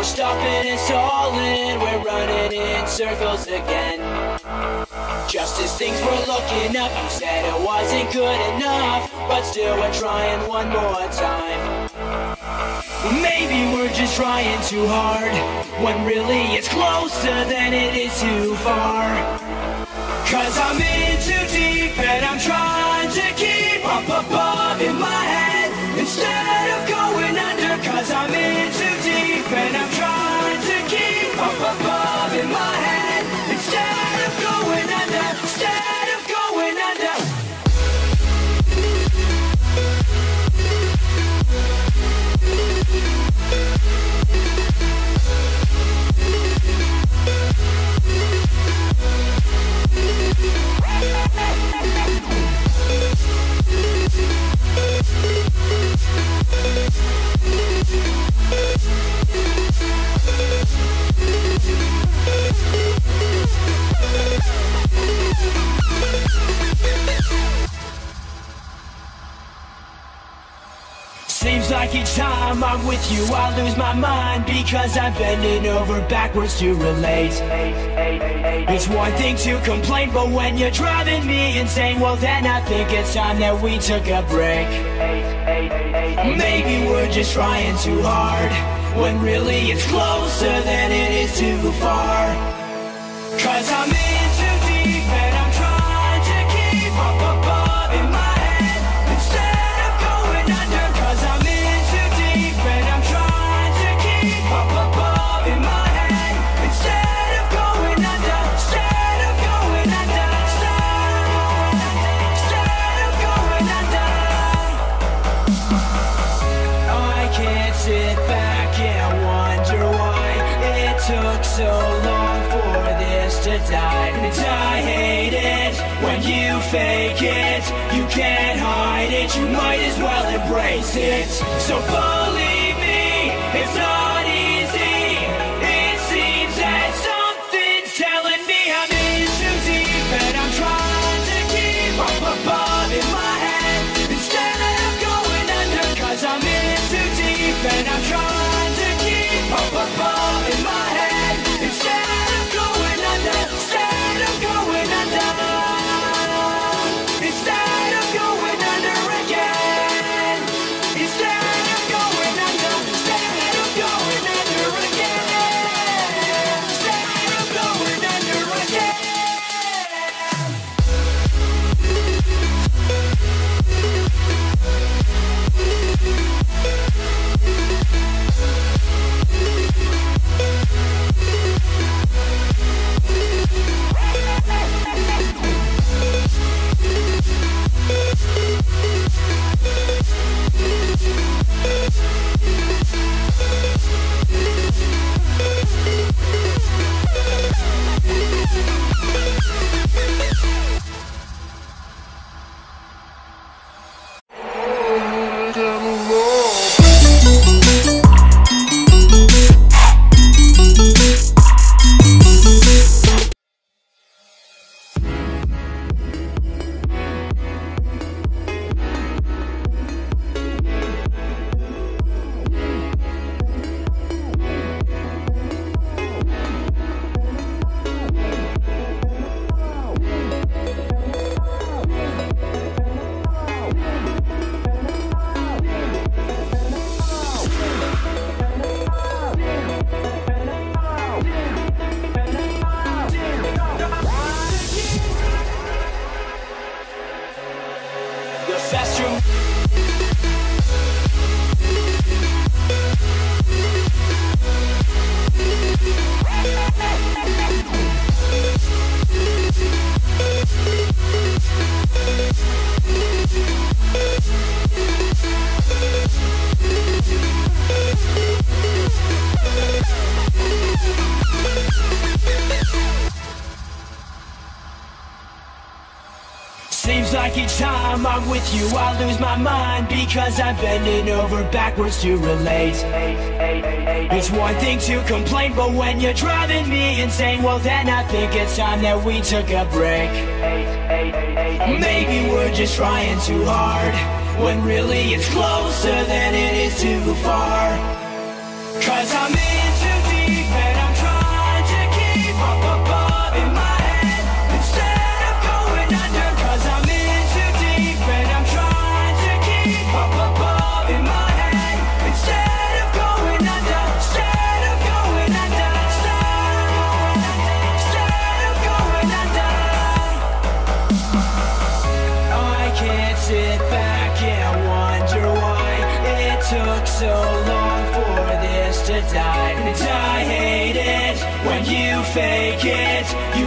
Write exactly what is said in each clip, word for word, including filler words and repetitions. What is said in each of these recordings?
we're stopping and stalling, we're running in circles again. Just as things were looking up, you said it wasn't good enough, but still we're trying one more time. Maybe we're just trying too hard, when really it's closer than it is too far. Cause I'm in too deep and I'm trying to keep up above in my head instead of going under. Cause I'm in too deep and I'm trying to keep up above in my head instead of going under, instead of going under. Seems like each time I'm with you I lose my mind, because I'm bending over backwards to relate. It's one thing to complain, but when you're driving me insane, well then I think it's time that we took a break. Maybe we're just trying too hard, when really it's closer than it is too far. Cause I'm in too deep and I'm trying to keep up above in my head instead of going under. Cause I'm in too deep and I'm trying to keep up above in my head instead of going under, instead of going under, instead of going under. I can't sit back and wonder why it took so long for this to die. And I hate it when you fake it, you can't hide it, you might as well embrace it. So believe me, it's not easy. It seems that something's telling me I'm in too deep and I'm trying to keep up above in my head instead of going under. Cause I'm in too deep and I'm trying to keep up above in my head instead of going under, instead of going under, instead of going under again, instead of going under, instead of going under again, instead of going under again. Seems like each time I'm with you I lose my mind, because I'm bending over backwards to relate. It's one thing to complain, but when you're driving me insane, well then I think it's time that we took a break. Maybe we're just trying too hard, when really it's closer than it is too far. Cause I'm in too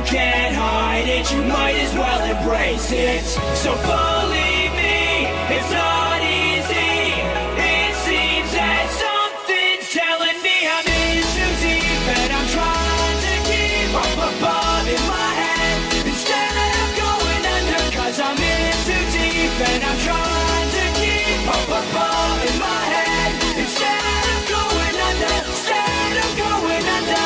can't hide it, you might as well embrace it. So believe me, it's not easy. It seems that something's telling me I'm in too deep, and I'm trying to keep up above in my head instead of going under. Cause I'm in too deep, and I'm trying to keep up above in my head instead of going under. Instead of going under.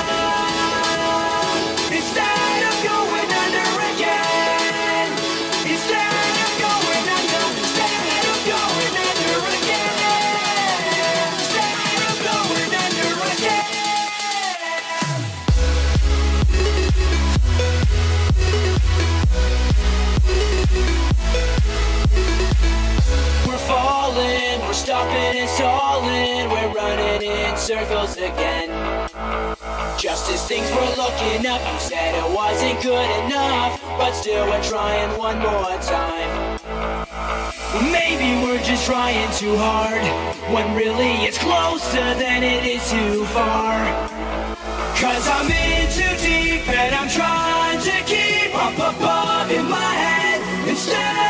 Instead of going under again. Instead of going under. Instead of going under again. Instead of going under again. We're falling, we're stopping and stalling, we're running in circles again. Just as things were looking up, you said it wasn't good enough, but still we're trying one more time. Maybe we're just trying too hard, when really it's closer than it is too far. Cause I'm in too deep, and I'm trying to keep up above in my head instead